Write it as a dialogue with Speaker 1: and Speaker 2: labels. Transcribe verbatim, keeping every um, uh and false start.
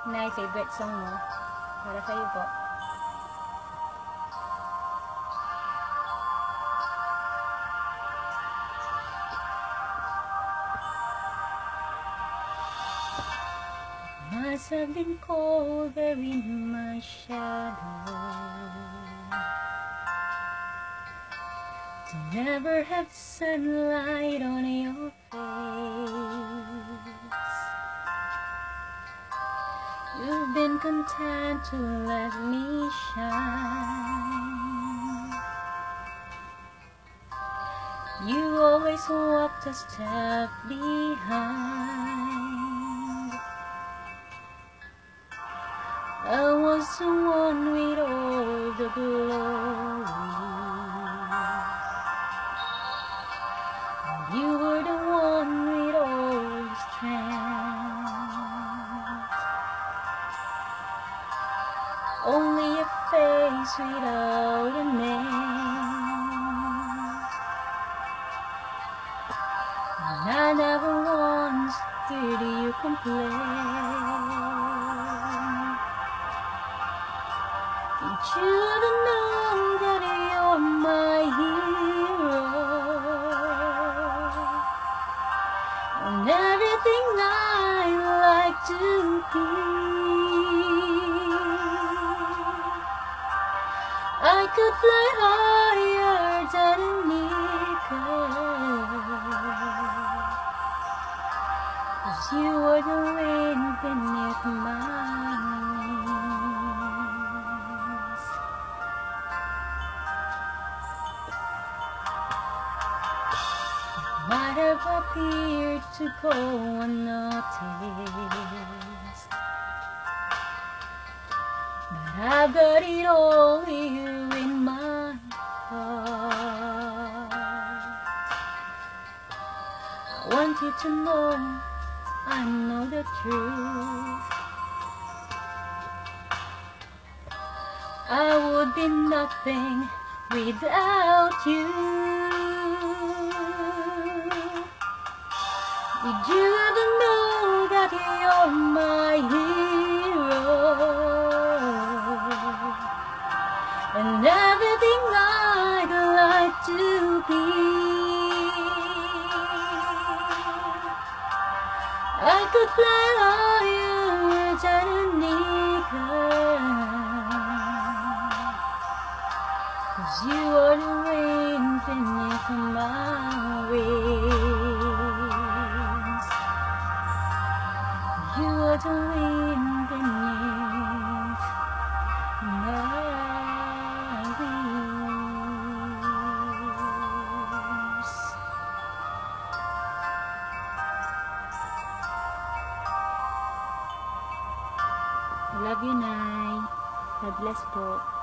Speaker 1: Nay, favorite song mo? Para sa'yo po. Must have been cold there in my shadow to never have sunlight on your face. You've been content to let me shine. You always walked a step behind. I was the one with all the glory. You were the one with all the strength. Only a face without a name. And I never once heard you complain. Don't you know that you're my hero? And everything I like to be. I could fly higher than an eagle, 'cause you are the wind beneath my wings. Might have appeared to go unnoticed, but I've got it all here in my heart. I want you to know I know the truth. I would be nothing without you. Did you ever know that you're my hero? And everything I'd like to be. I could fly higher than an eagle, 'cause you are the wind beneath my wings. You are the wind beneath my wings. Love you, Nay. God bless po.